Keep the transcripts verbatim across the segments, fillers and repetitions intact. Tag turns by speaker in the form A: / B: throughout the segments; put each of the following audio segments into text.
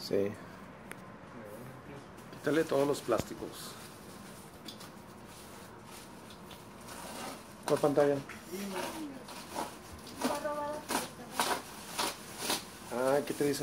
A: Sí. Quítale todos los plásticos. ¿Cuál pantalla? Ah, ¿qué te dice?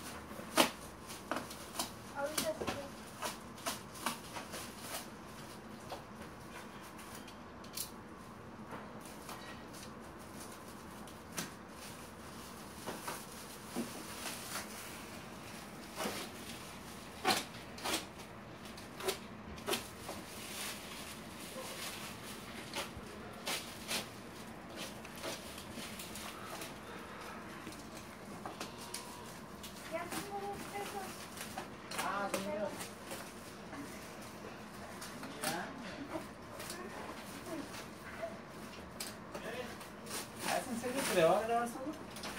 B: ¿En serio que le va a grabar solo?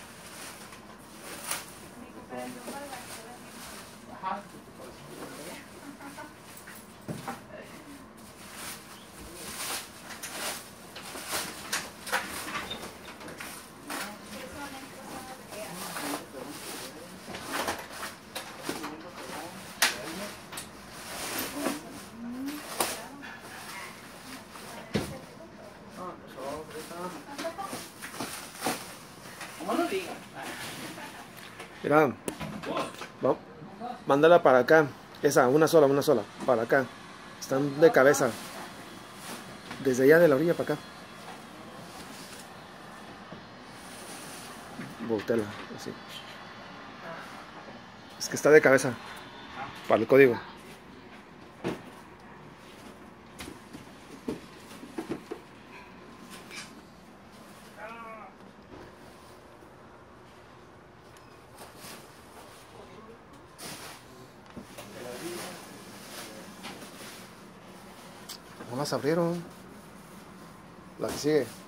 B: Ajá.
A: Mira, va, mándala para acá. Esa, una sola, una sola. Para acá. Están de cabeza. Desde allá de la orilla para acá. Voltela, así. Es que está de cabeza. Para el código. No las abrieron. La que sigue.